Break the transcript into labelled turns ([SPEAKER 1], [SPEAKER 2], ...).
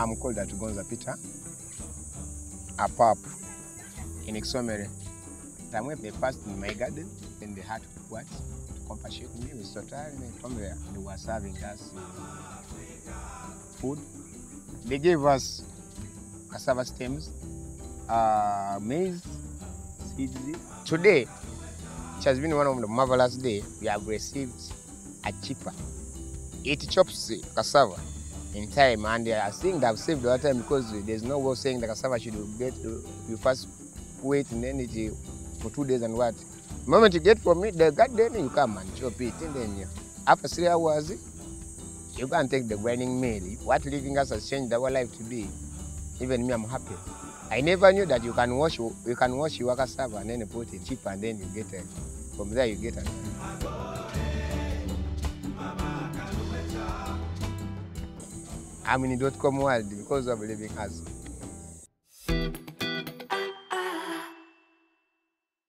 [SPEAKER 1] I'm called Atugonza Peter, a PAP in Kisomere. They passed in my garden and they had to compassionate me with TotalEnergies from there. They were serving us food. They gave us cassava stems, maize, seeds. Today, it has been one of the marvelous days. We have received a chipper. It chops cassava in time, and they are saying they have saved our time because there's no way saying the cassava should get you first wait and then it for 2 days and what. The moment you get from it, the garden, you come and chop it, and then after 3 hours, you can take the grinding mill. What living us has changed our life to be. Even me, I'm happy. I never knew that you can wash your cassava and then you put it cheap and then you get it. From there you get it. I'm in the .com world because of living us.